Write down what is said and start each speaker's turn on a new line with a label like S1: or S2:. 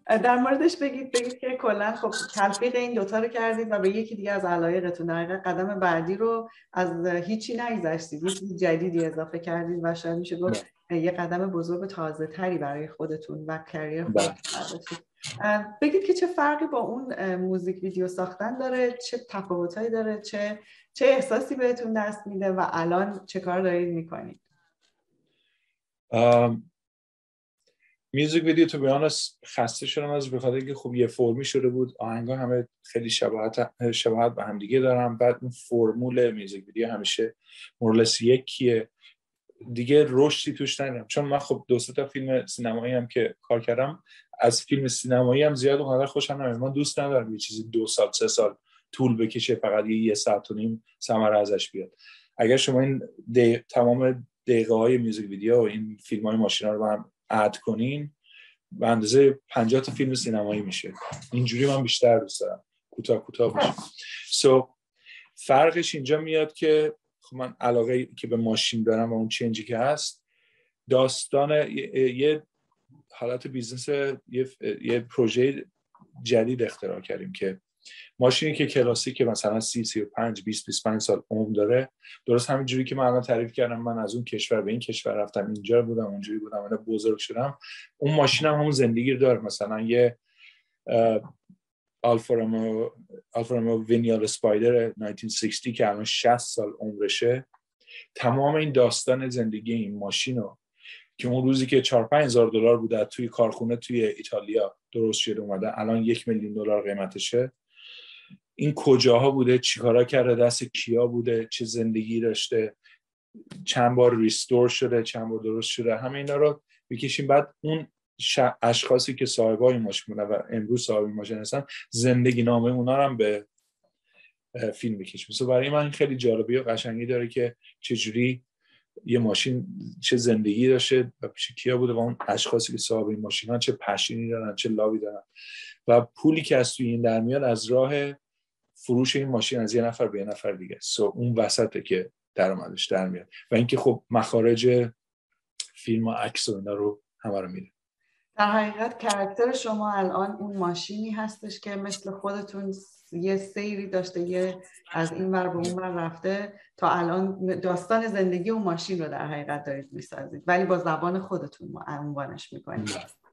S1: در موردش بگید که کلا خب تلفیق این دوتا رو کردید و به یکی دیگه از علایقتون در حقیقت قدم بعدی رو از هیچی نگذشتید، یه چیز جدیدی اضافه کردید و شاید میشه گفت یه قدم بزرگ تازه تری برای خودتون و کریر خودتون برداشتید. بگید که چه فرقی با اون موزیک ویدیو ساختن داره، چه تفاوتایی داره، چه احساسی بهتون دست میده و الان چه کار دارید میکنید؟
S2: میوزیک ویدیو تو بیان خسته شدم از به خاطر اینکه خب یه فرمی شده بود، آهنگا همه خیلی شباهت به هم دیگه دارن، بعد اون فرمول میوزیک ویدیو همیشه مورلس یکیه دیگه، رشدی توش ندیدم. چون من خب 2 تا فیلم سینمایی هم که کار کردم، از فیلم سینمایی هم زیاد اونقدر خوشم نمیاد. من دوست ندارم یه چیزی 2 سال 3 سال طول بکشه فقط یه ساعت و نیم ثمره ازش بیاد. اگر شما این تمام دقیقه های میوزیک ویدیو و این فیلم های ماشینا رو هم اد کنین به اندازه 50 تا فیلم سینمایی میشه. اینجوری من بیشتر دوست دارم کوتاه باشه. فرقش اینجا میاد که خب من علاقه که به ماشین دارم و اون چنجی که هست، داستان یه حالت بیزنس، یه پروژه جدید اختراع کردیم که ماشینی که کلاسیک که مثلا 35 20 25 سال عمر داره، درست همین جوری که من الان تعریف کردم من از اون کشور به این کشور رفتم، اینجا بودم اونجوری بودم، انا بزرگ شدم، اون ماشین هم همون زندگی رو داره. مثلا یه آلفا رومئو وینیال اسپایدر 1960 که الان 60 سال عمرشه، تمام این داستان زندگی این ماشینو که اون روزی که 4-5 هزار دلار بوده توی کارخونه توی ایتالیا درست شده اومده، الان $1 میلیون قیمتشه، این کجاها بوده، چیکارا کرده، دست کیا بوده، چه زندگی داشته، چند بار ریستور شده، چند بار درست شده، همه اینا رو بکشیم. بعد اون اشخاصی که صاحبای ماشین بودن و امروز صاحب ماشین هستن، زندگی نامه اونا رو هم به فیلم بکشیم. مثلا برای من خیلی جالبی و قشنگی داره که چجوری یه ماشین چه زندگی داشته و پیش کیا بوده و اون اشخاصی که صاحب این ماشینن چه پشینی دارن، چه لاوی دارن و پولی که از توی این در میاد از راه فروش این ماشین از یه نفر به یه نفر دیگه. اون وسطه که درآمدش در میاد و اینکه خب مخارج فیلم و عکس و اینا رو همه رو میده.
S1: در حقیقت کاراکتر شما الان اون ماشینی هستش که مثل خودتون یه سیری داشته، یه از این ور به اون ور رفته تا الان داستان زندگی اون ماشین رو در حقیقت دارید میسازید، ولی با زبان خودتون عنوانش میکنید.